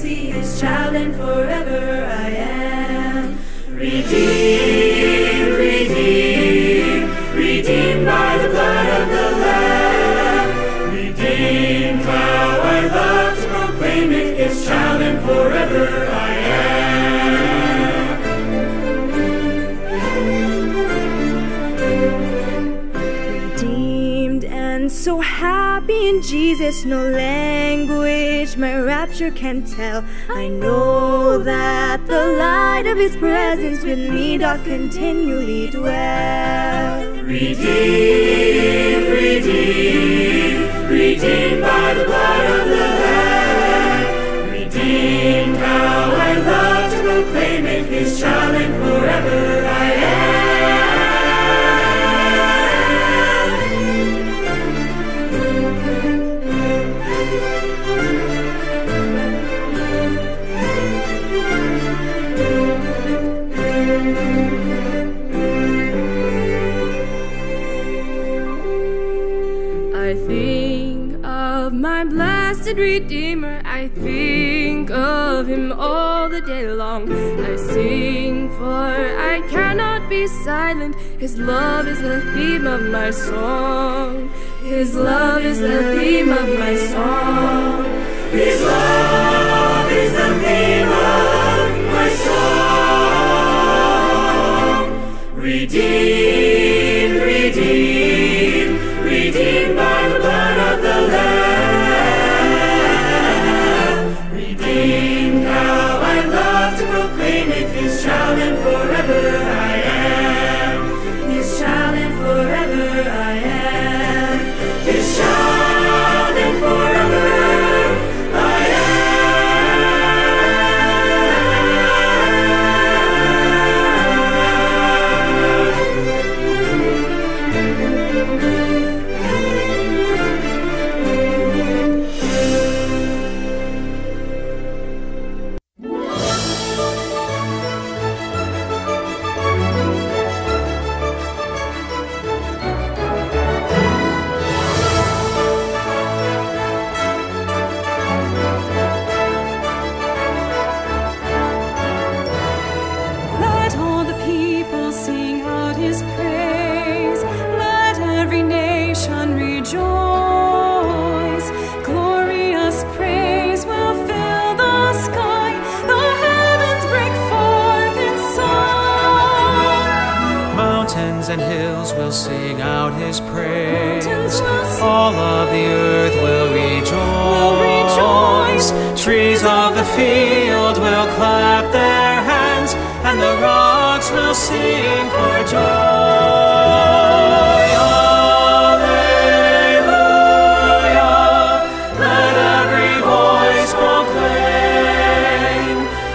mercy, His child, and forever I am. Redeemed, redeemed, redeemed by the blood of the Lamb. Redeemed, how I love to proclaim it, His child, and forever I am. Redeemed and so happy in Jesus, no language my rapture can tell. I know that the light of His presence with me doth continually dwell. Redeemed, redeemed, redeemed by the blood of the Lamb. Redeemed, how I love to proclaim it, His child, and forever I am. I think of my blessed Redeemer, I think of Him all the day long. I sing, for I cannot be silent. His love is the theme of my song. His love is the theme of my song. His love is the theme of my song. Redeemed, redeemed, redeemed by the blood of the Lamb. Redeemed, how I love to proclaim it, His child, and forever I am. His child, and forever I am. His child, and forever I and hills will sing out His praise. All of the earth will rejoice. Trees of the field will clap their hands, and the rocks will sing for joy. Alleluia, let every voice proclaim.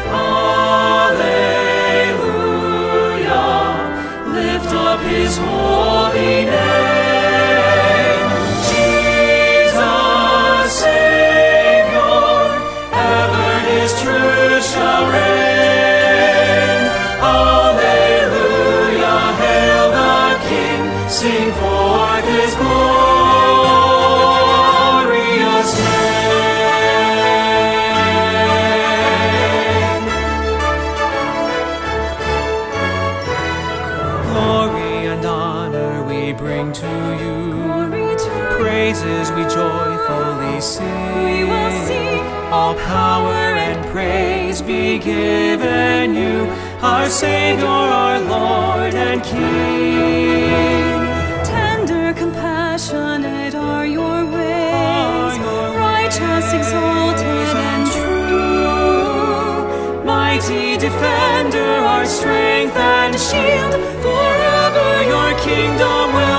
His holy name. Jesus, Savior, ever His truth shall reign. Alleluia, hail the King, sing forth His glorious name. Glory and honor we bring to you. Praises we joyfully sing. We will sing. All power and praise be given you, our Savior, our Lord and King. Tender, compassionate are your ways, righteous, exalted, and true. Mighty defender, our strength and shield, forever your kingdom will